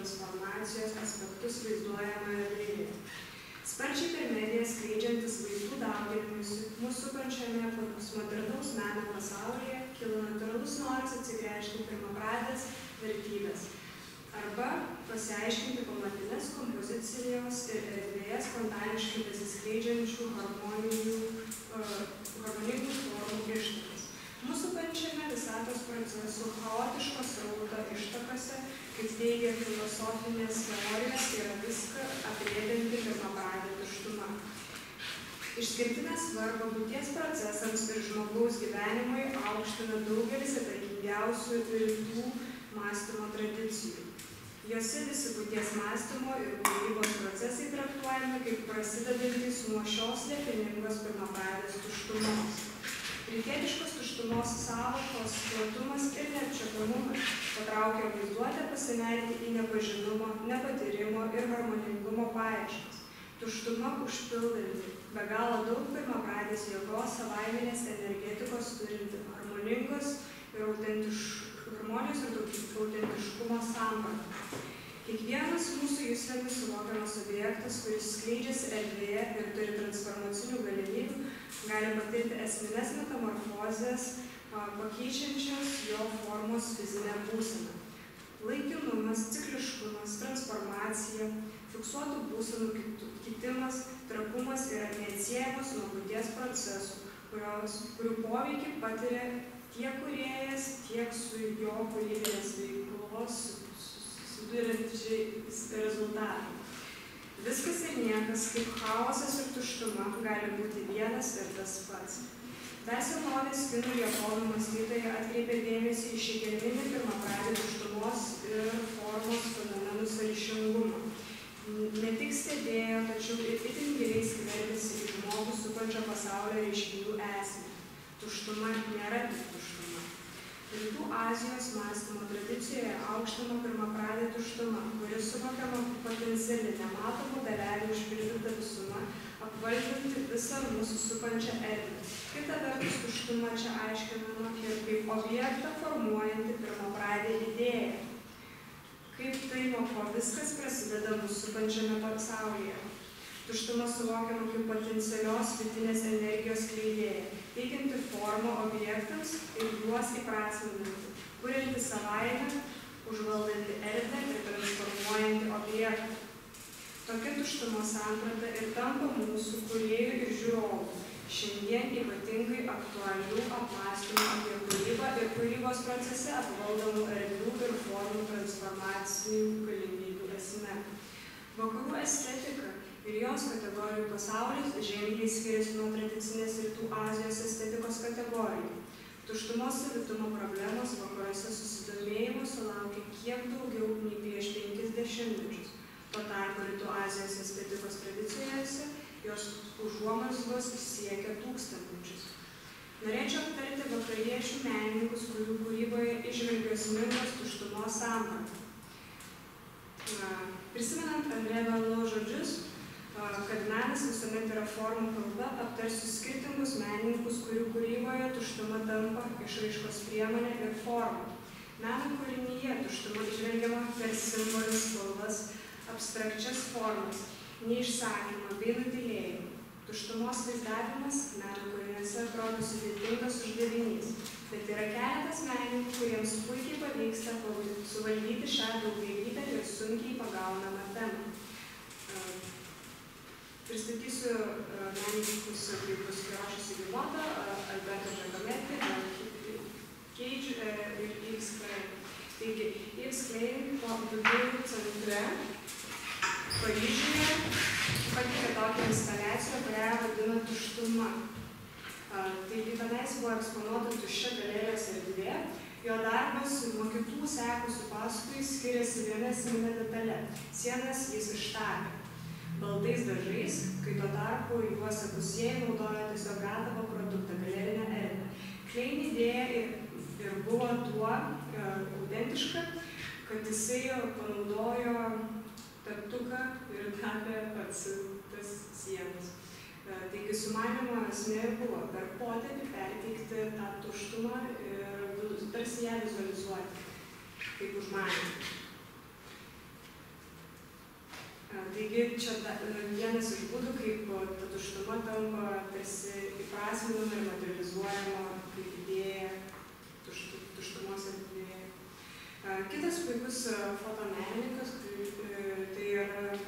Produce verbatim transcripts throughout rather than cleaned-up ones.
transformacijos aspektus vaizduojamoje erdvėje. Sparčiai per mediją skleidžiantis vaizdų dauginimuisi mūsų supančiame postmodernaus meno pasaulyje kilo natūralus noras atsigręžti į pirmapradės vertybės arba pasiaiškinti pamatines kompozicijos ir erdvėje spontaniškai besiskleidžiančių harmoninių, uh, harmoningų formų ištakas. Mūsų pačiame visatos procesų chaotiško srauto ištakose, kaip teigia filosofinės teorijos, yra viską aprėpianti pirmapradė tuštuma. Išskirtinę svarbą būties procesams ir žmogaus gyvenimui aukština daugelis įtakingiausių rytų mąstymo tradicijų. Jose visi būties mąstymo ir kūrybos procesai traktuojami kaip prasidedantys nuo šios slėpiningos pirmapradės tuštumos. Rytietiškos tuštumos sąvokos platumas ir neapčiuopiamumas patraukia vaizduotę pasinerti į nepažinumo, nepatyrimo ir harmoningumo paieškas. Tuštuma užpildanti, be galo daug pirmapradės jėgos savaiminės energetikos turinti, harmoningos ir autentiškos harmonijos ir autentiškumo sampratą. Kiekvienas mūsų juslėmis suvokiamas objektas, kuris skleidžiasi erdvėje ir turi transformacinių galimybių, gali patirti esmines metamorfozes, pakeičiančias jo formos fizinę būseną. Laikinumas, cikliškumas, transformacija, fiksuotų būsenų kitimas, trapumas yra neatsiejamas nuo būties procesų, kurios, kurių poveikį patiria tiek kūrėjas, tiek su jo kūrybinės veiklos susiduriančiais rezultatai. Viskas ir niekas, kaip chaosas ir tuštuma, gali būti vienas ir tas pats. Dar senovės kinų ir japonų mąstytojai atkreipė dėmesį į šį gelminį pirmapradį tuštumos ir formos fenomenų sąryšingumą. Ne tik stebėjo, tačiau ir itin giliai skverbėsi į žmogų supančio pasaulio reiškinių esmę. Tuštuma nėra tik tuštuma. Rytų Azijos mąstymo tradicijoje aukštama pirmapradė tuštuma, kuris suvokiama potenciali nematomų dalelių užpildyta visuma, apvaldinti visą mūsų supančią erdvę. Kita vertus, tuštuma čia aiškinama ir kaip objektą formuojanti pirmapradė idėja. Kaip tai, nuo ko viskas prasideda mūsų supančiame pasaulyje. Tuštuma suvokiama kaip potencialios vidinės energijos skleidėja, teikianti formą objektams ir juos įprasminanti, kurianti savaime, užvaldanti erdvę ir transformuojanti objektą. Tokia tuštumos samprata ir tampa mūsų kūrėjų ir žiūrovų, šiandien ypatingai aktualių apmąstymų apie kūrybą ir kūrybos procese apvaldomų erdvių ir formų transformacinių galimybių esme. Vakarų estetika ir jos kategorijų pasaulis ženkliai skiriasi nuo tradicinės Rytų Azijos estetikos kategorijų. Tuštumos savitumo problemos vakaruose susidomėjimo sulaukia kiek daugiau nei prieš penkis dešimtmečius. Tuo tarpu Rytų Azijos estetikos tradicijose jos užuomazgos siekia tūkstantmečius. Norėčiau aptarti vakariečių menininkus, kurių kūryboje įžvelgiu esmingos tuštumos sampratą. Prisimenant Andrė Malraux žodžius, kad menas visuomet yra formų kalba, aptarsiu skirtingus menininkus, kurių kūryboje tuštuma tampa išraiškos priemonė ir forma. Meno kūrinyje tuštuma įžvelgiama per simbolius, spalvas, abstrakčias formas, neišsakymą bei nutylėjimą. Tuštumos vaizdavimas meno kūriniuose atrodo sudėtingas uždavinys, bet yra keletas menininkų, kuriems puikiai pavyksta suvaldyti šią daugialypę ir sunkiai pagaunamą temą. Pristatysiu menininkus kaip Kiyoshi Sugimoto, Alberto Giacometti, Cage ir Yves Klein. Taigi, Yves Klein po Dubėjų centre Paryžiuje pateikė tokią instaliaciją, kurią vadina tuštuma. Taigi, tenais buvo eksponuota tuščia galerijos erdvė. Jo darbas nuo kitų sekusių paskui skiriasi viena esminė detalė. Sienas jis ištapė baltais dažais, kai tuo tarpu juos apusėjai naudojo tiesiog gatavą produktą, galerinę erdvę. Klein idėja ir, ir buvo tuo e, autentiška, kad jisai panaudojo teptuką ir tapė pats tas sienas. E, taigi sumanimo esmė buvo per potėpį perteikti tą tuštumą ir tarsi ją vizualizuoti, kaip užmanymą. Taigi čia vienas iš būdų, kaip ta tuštuma tampa tarsi įprasminama ir materializuojama kaip idėja tuštumos erdvėje. Kitas puikus fotomenininkas, tai yra,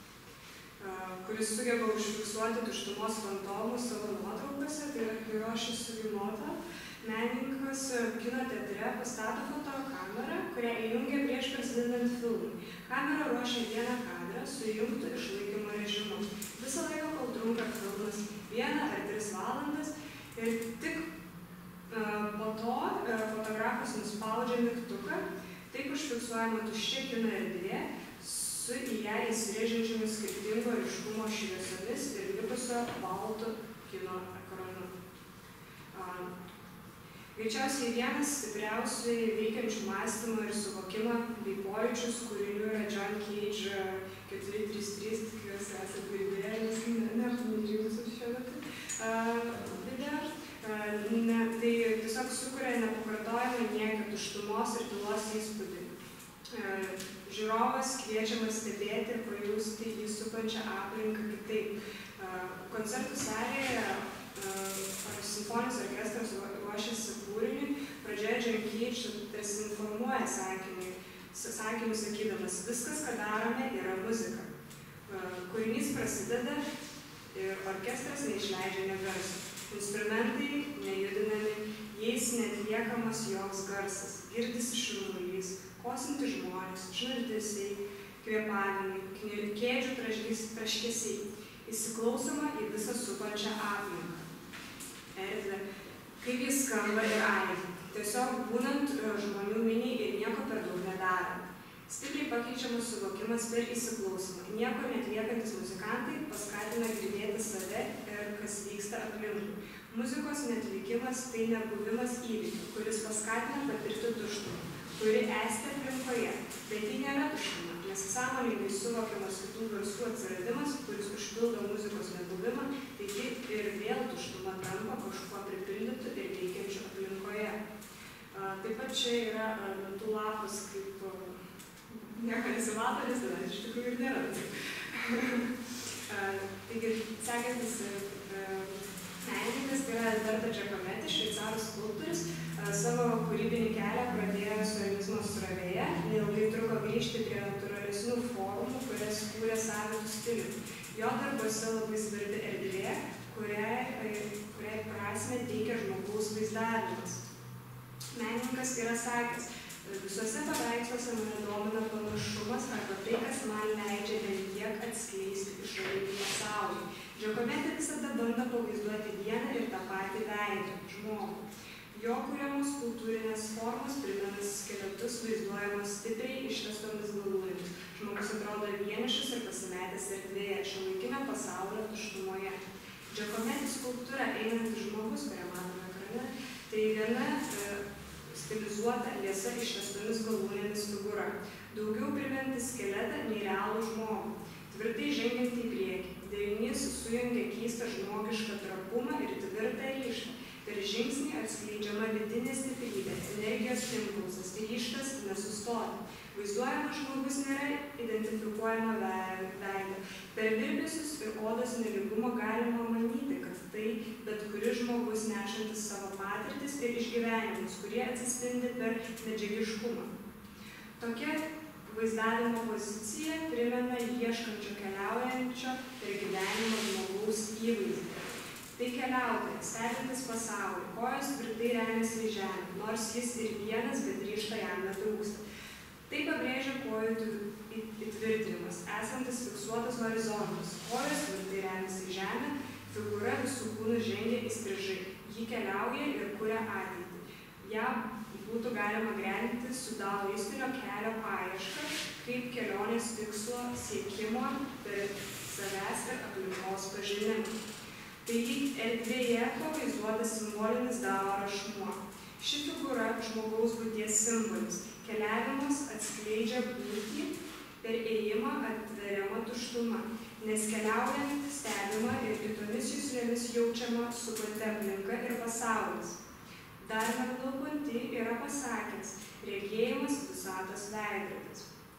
kuris sugeba užfiksuoti tuštumos fantomus savo nuotraukose, tai yra Hiroshi Sugimoto. Menininkas kino teatre pastato fotokamerą, kurią įjungia prieš prasidedant filmui. Kamera ruošia vieną kadrą su įjungtu išlaikymo režimu. Visą laiką, kol trunka filmas, vieną ar tris valandas, ir tik uh, po to uh, fotografas nuspaudžia mygtuką, taip užfiksuojama tuščia kino erdvė su į ją įsirėžiančiomis skirtingo ryškumo šviesomis ir likusio baltu kino ekranu. Uh, Greičiausiai vienas stipriausiai veikiančių mąstymą ir suvokimą bei pojūčius kūrinių yra John Cage keturi trys trys, tikiuosi esate girdėję, nes neapmažiausiu šiuo metu video. Ne, tai tiesiog sukuria nepakartojamą nieką tuštumos ir tylos įspūdį. Žiūrovas kviečiamas stebėti ir pajusti jį supančią aplinką kitaip. Koncertų salėje ar simfoninis orkestras ruošiasi kūriniui, pradžioje John Cage tarsi informuoja sakinius sakydamas, viskas, ką darome, yra muzika. Kūrinys prasideda ir orkestras neišleidžia nė garso. Instrumentai nejudinami, jais netliekamas joks garsas, girdisi šurmulys, kosinti žmonės, šnabždesiai, kvėpavimai, kėdžių traškesiai. Įsiklausoma į visą supančią aplinką. Erdvę, kaip jis skamba ir aidi. Tiesiog būnant žmonių miniai ir nieko per daug nedarant. Stipriai pakeičiamas suvokimas per įsiklausimą. Nieko neatliekantis muzikantai paskatina girdėti save ir kas vyksta aplinkui. Muzikos neatlikimas tai nebuvimas įvykių, kuris paskatina patirti tuštumą, kuri esti aplinkoje, bet ji nėra tuštuma. Nes sąmoningai suvokiamas kitų garsų atsiradimas, kuris užpildo muzikos nebuvimą, taigi ir vėl tuštuma tampa kažkuo pripildytų ir veikiančių aplinkoje. Taip pat čia yra dantų lapas, kaip nieko nesimato, nes tada iš tikrųjų ir nėra. Taigi, sekantis menininkas, tai yra Alberto Giacometti, šveicarų skulptorius. Savo kūrybinį kelią pradėjo surrealizmo srovėje, neilgai truko grįžti prie natūralesnių formų, kurias kūrė savitų stilių. Jo darbuose labai svarbi erdvė, kuriai, kuriai prasmę teikia žmogaus vaizdavimas. Menininkas yra sakęs, visuose paveiksluose mane domina panašumas arba tai, kas man leidžia bent tiek atskleisti išorinį pasaulį. Giacometti visada bando pavaizduoti vieną ir tą patį veidą, žmogų. Jo kuriamos kultūrinės formos primena skeletus vaizduojamos stipriai ištęstomis galūnėmis. Žmogus atrodo vienišas ir pasimetęs erdvėje, šiuolaikinio pasaulio tuštumoje. Giacometti skulptūra einantis žmogus, kurią matome ekrane, tai viena e, stilizuota, liesa ištęstomis galūnėmis figūra. Daugiau priminti skeletą nei realų žmogų. Tvirtai žengiant į priekį. Derinys sujungia keistą žmogišką trapumą ir tvirtą ryžtą. Per žingsnį atskleidžiama vidinė stiprybė, energijos impulsas, ryžtas nesustoti. Vaizduojamas žmogus nėra identifikuojama veidą. Per virpesius ir odos nelygumą galima manyti, kad tai bet kuris žmogus nešantis savo patirtis ir išgyvenimus, kurie atsispindi per medžiagiškumą. Tokia vaizdavimo pozicija primena ieškančio keliaujančio per gyvenimą žmogaus įvaizdį. Tai keliautojas, stebintis pasaulį, kojos tvirtai remiasi į žemę, nors jis ir vienas, bet ryžto jam netrūksta. Tai pabrėžia kojų įtvirtinimas, esantis fiksuotas horizontas. Kojos tvirtai remiasi į žemę, figūra visų kūnų žengia įstrižai. Ji keliauja ir kuria ateitį. Ja būtų galima gretinti su daoistinio kelio paieška, kaip kelionės tikslo siekimo per savęs ir aplinkos pažinimą. Taigi erdvėje pavaizduotas simbolinis Dao rašmuo. Ši figūra žmogaus būties simbolis. Keliavimas atskleidžia būtį, per ėjimą atveriama tuštuma, nes keliaujant stebima ir kitomis juslėmis jaučiama sukurta aplinka ir pasaulis. Dar Merleau-Ponty yra pasakęs, regėjimas visatos veidrodis.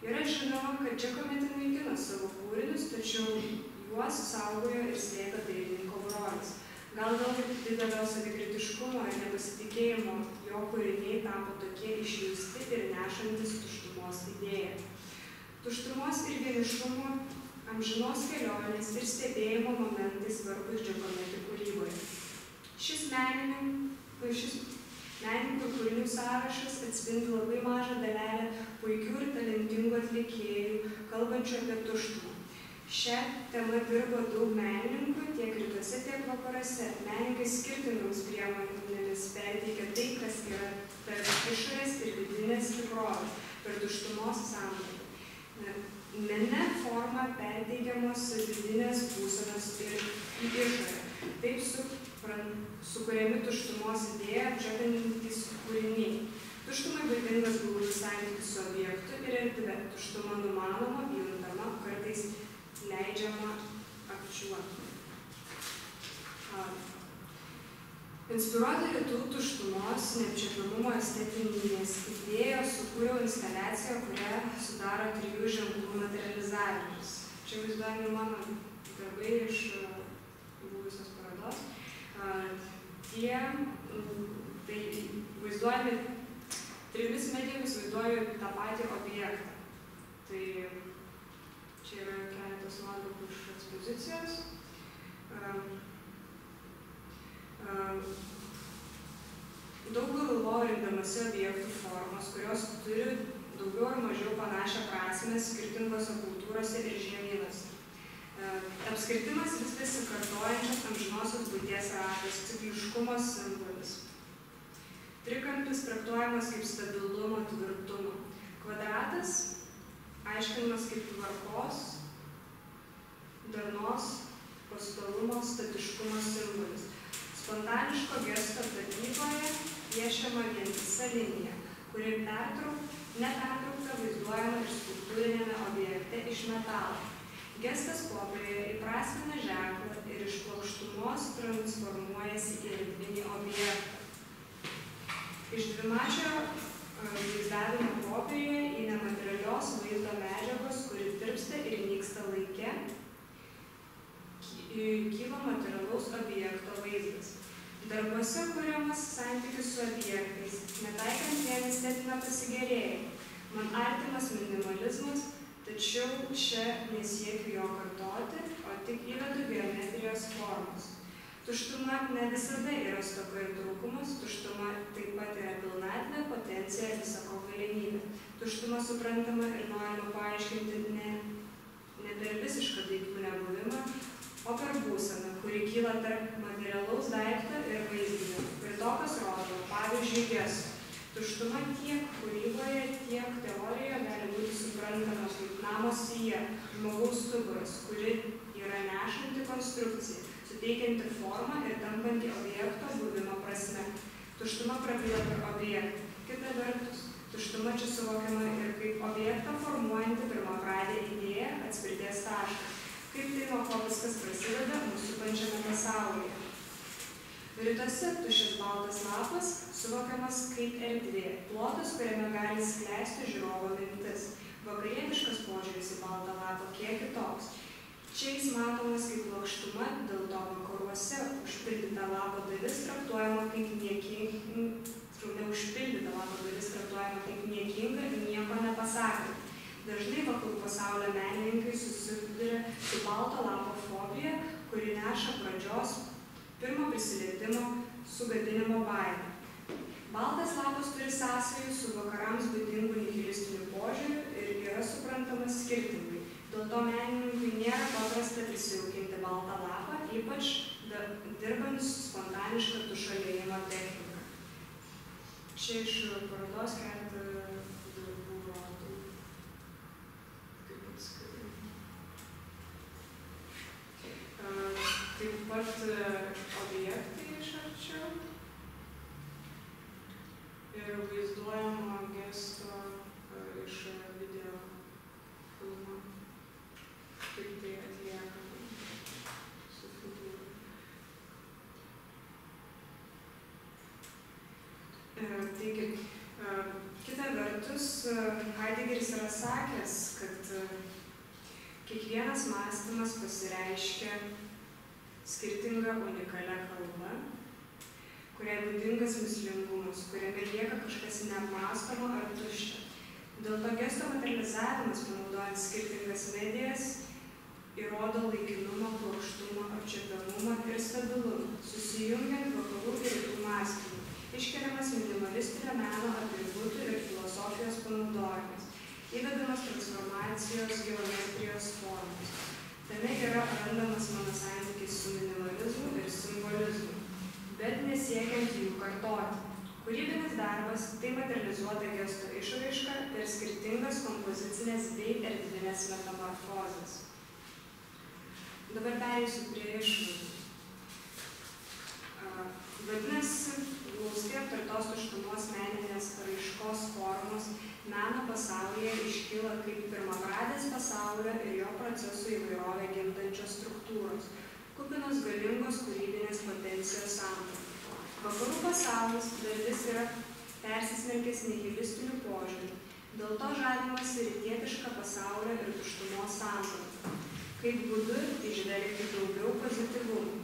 Yra žinoma, kad Giacometti naikino savo kūrinius, tačiau juos saugojo ir slėpė dailininko brolis. Gal dėl didelio savikritiškumo ir nepasitikėjimo jo kūriniai tapo tokie išjusti ir nešantis tuštumos idėją. Tuštumos ir vienišumo, amžinos kelionės ir stebėjimo momentai svarbus Giacometti kūryboje. Šis menininkų, šis menininkų kūrinių sąrašas atspindi labai mažą dalelę puikių ir talentingų atlikėjų, kalbančių apie tuštumą. Šią temą dirbo daug menininkų tiek rytuose, tiek vakaruose. Menininkai skirtingomis priemonėmis perteikia tai, kas yra tarp išorės ir vidinės tikrovės per tuštumos sampratą. Mene forma perteikiamos vidinės būsenos ir į išorę. Taip su, sukuriami tuštumos idėją apčiuopiantys kūriniai. Tuštumai būdingas glaudus santykis su objektu ir erdve. Tuštuma numanoma, juntama, kartais leidžiama apčiuopti. Inspiruota rytų tuštumos neapčiuopiamumo estetinės idėjos sukūriau instaliaciją, kurią sudaro trijų ženklų materializavimas. Čia vaizduojami mano darbai iš buvusios parodos. Tie, tai vaizduojami trimis medijomis vaizduoju tą patį objektą. Tai čia yra keletas nuotraukų iš ekspozicijos. Daug galvojau rinkdamasi objektų formos, kurios turi daugiau ar mažiau panašią prasmę skirtingose kultūrose ir žemynuose. Apskritimas vis besikartojančios amžinosios būties ratas, cikliškumo simbolis. Trikampis traktuojamas kaip stabilumo, tvirtumo. Kvadratas aiškinamas kaip tvarkos, darnos, pastovumo, statiškumo simbolis. Spontaniško gesto tapyboje piešiama vientisa linija, kuri nepertraukta vaizduojama ir skulptūrinėme objekte iš metalo. Gestas popieriuje įprasmina ženklą ir iš plokštumos transformuojasi į erdvinį objektą. Iš dvimačio vaizdavimo popieriuje į nematerialios vaizdo medžiagos, kuri tirpsta ir nyksta laike, kyla materialaus objekto vaizdas. Darbuose kuriamas santykis su objektais, netaikant vien estetinio pasigėrėjimo. Man artimas minimalizmas, tačiau čia nesiekiu jo kartoti, o tik įvedu geometrijos formas. Tuštuma ne visada yra stoka ir trūkumas, tuštuma taip pat yra pilnatvė, potencija, visako galimybė. Tuštuma suprantama ir norima paaiškinti ne, ne per visišką daiktų nebuvimą, o per būseną, kuri kyla tarp materialaus daikto ir vaizdinio, ir to, kas rodo, pavyzdžiui, gesto. Tuštuma tiek kūryboje, tiek teorijoje gali būti suprantama kaip namo sija, žmogaus stuburas, kuri yra nešanti konstrukcija, suteikianti formą ir tampanti objekto buvimo prasme. Tuštuma prabyla per objektą. Kita vertus, tuštuma čia suvokiama ir kaip objektą formuojanti pirmapradę idėją, atspirties tašką. Kaip tai nuo ko viskas prasideda mūsų supančiame pasaulyje. Rytuose tuščias baltas lapas suvokiamas kaip erdvė, plotas, kuriame gali skleisti žiūrovo mintis. Vakarietiškas požiūris į baltą lapą kiek kitoks. Čia jis matomas kaip plokštuma, dėl to vakaruose užpildyta lapo dalis traktuojama kaip niekinga, neužpildyta lapo dalis traktuojama kaip niekinga ir nieko nepasakant. Dažnai vakarų pasaulio menininkai susiduria su balto lapo fobija, kuri neša pradžios pirmo prisilietimo sugadinimo baimę. Baltas lapas turi sąsajų su vakarams būdingų nihilistiniu požiūriu ir yra suprantamas skirtingai. Dėl to menininkui nėra paprasta prisijaukinti baltą lapą, ypač dirbant su spontaniška tušalėjimo technika. Čia iš parodos keletą darbų rodau. Taip pat objektai iš arčiau ir vaizduojama gesto iš video filmo, kaip tai atliekama su figūra. Taigi, kita vertus, Heideggeris yra sakęs, kad kiekvienas mąstymas pasireiškia skirtinga unikalia kalba, kuriai būdingas mįslingumas, kuriame lieka kažkas neapmąstomo ar tuščio. Dėl to gesto materializavimas, panaudojant skirtingas medijas, įrodo laikinumą, kruopštumą, apčiuopiamumą ir stabilumą, susijungiant vakarų ir rytų mąstymą, iškeliamas minimalistinio meno atributų ir filosofijos panaudojimas, įvedamas transformacijos geometrijos formos. Tame yra randamas mano santykis su minimalizmu ir simbolizmu, bet nesiekiant jų kartoti. Kūrybinis darbas tai materializuota gesto išraiška per skirtingas kompozicinės bei erdvinės metamorfozes. Dabar pereisiu prie išvadų. Vadinasi, glaustai aptartos tuštumos meninės raiškos formos meno pasaulyje iškyla kaip pirmapradės pasaulio ir jo procesų įvairovę gimdančios struktūros, kupinos galingos kūrybinės potencijos sampratos. Vakarų pasaulis dar vis yra persismelkęs nihilistinių požiūrių, dėl to žavimasi rytietišką pasaulio ir tuštumos sampratą, kaip būdu įžvelgti daugiau pozityvumų.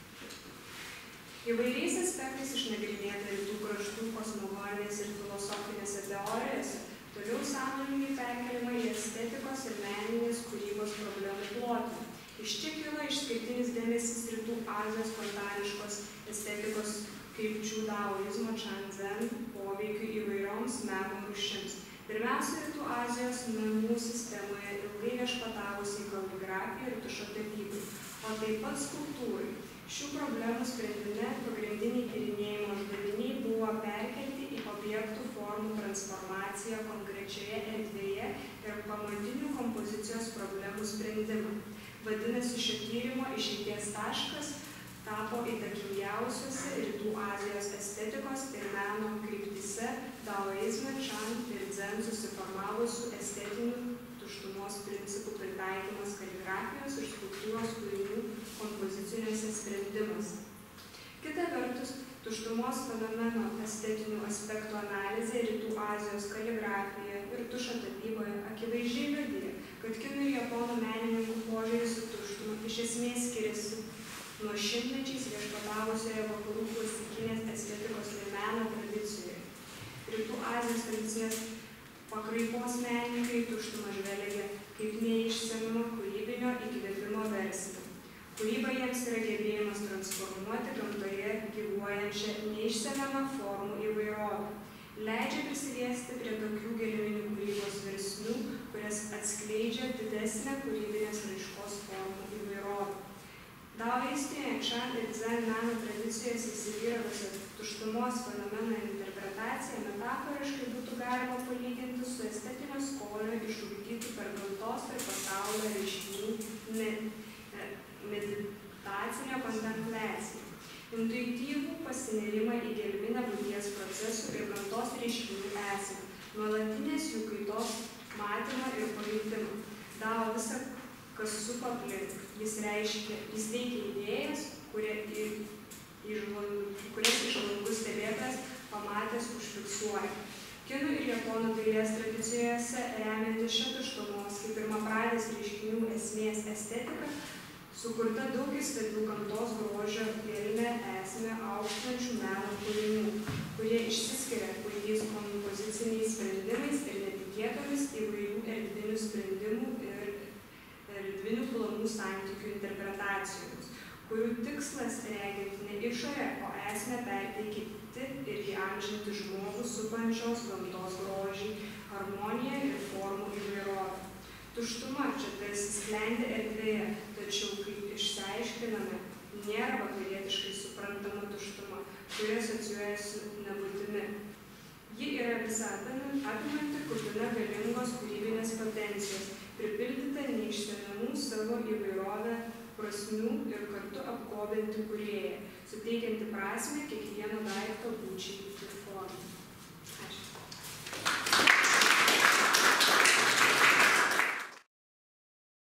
Įvairiais aspektais išnagrinėta rytų kraštų kosmogoninės ir filosofinėse teorijose, toliau sąmoningai perkeliama į estetikos ir meninės kūrybos problemų plotmę. Iš čia kyla išskirtinis dėmesys rytų Azijos spontaniškos estetikos krypčių daoizmo Chanzen poveikiu įvairioms meno rūšims. Pirmiausia, rytų Azijos menų sistemoje ilgai viešpatavusiai kaligrafijai ir tušo tapybai, o taip pat skulptūrai. Šių problemų sprendime pagrindiniai tyrinėjimo uždaviniai buvo perkelti į objektų formų transformaciją konkrečioje erdvėje ir pamatinių kompozicijos problemų sprendimą. Vadinasi, šio tyrimo išeities taškas tapo įtakingiausiuose rytų Azijos estetikos ir meno kryptyse daoizme, Chan ir Zen susiformavusių estetinių tuštumos principų pritaikymas kaligrafijos ir skulptūros kūrinių kompoziciniuose sprendimuose. Kita vertus, tuštumos fenomeno estetinių aspektų analizė rytų Azijos kaligrafijoje ir tušo tapyboje akivaizdžiai liudija, kad kinų ir japonų menininkų požiūris į tuštumą iš esmės skiriasi nuo šimtmečiais viešpatavusioje vakarų klasikinės estetikos ir meno tradicijoje. Rytų Azijos tradicinės pakraipos menininkai tuštumą žvelgia kaip neišsemiamą kūrybinio įkvėpimo versiją. Kūryba jiems yra gebėjimas transformuoti gamtoje gyvuojančią neišsemiamą formų įvairovę. Leidžia prisiliesti prie tokių gelminių kūrybos virsmių, kurias atskleidžia didesnę kūrybinės raiškos formų įvairovę. Daoistinė Chan ir Zen meno tradicijose įsivyravusią tuštumos fenomeno interpretaciją metaforiškai būtų galima palyginti su estetinio skonio išugdytų per gamtos ir pasaulio reiškinių meditacinę kontempliaciją, intuityvų pasinėrimą į gelminę būties procesų ir gamtos reiškinių esmę, nuolatinės jų kaitos matymą ir pajautimą. Dao visą, kas supa aplink. Jis reiškia, jis teikia idėjas, kurie, kurias išlankus stebėtojas pamatęs užfiksuoja. Kinų ir japonų dailės tradicijose remiantis šia tuštumos kaip pirmapradės reiškinių esmės estetika, sukurta daug įstabių gamtos grožio gelmę esmę aukštančių meno kūrinių, kurie išsiskiria puikiais kompoziciniais sprendimais ir netikėtomis įvairių erdvinių sprendimų ir erdvinių planų santykių interpretacijomis, kurių tikslas regint ne išorę, o esmę perteikti ir įamžinti žmogų supančios gamtos grožį, harmoniją ir formų įvairovę. Tuštuma čia tarsi sklendė erdvėje, tačiau, kaip išsiaiškiname, nėra vakarietiškai suprantama tuštuma, kuri asocijuojasi su nebūtimi. Ji yra visa apimanti, kupina galingos kūrybinės potencijos, pripildyta neišsemiamų savo įvairovę prasmių ir kartu apgobianti kūrėją, suteikianti prasmę kiekvieno daikto būčiai ir formai.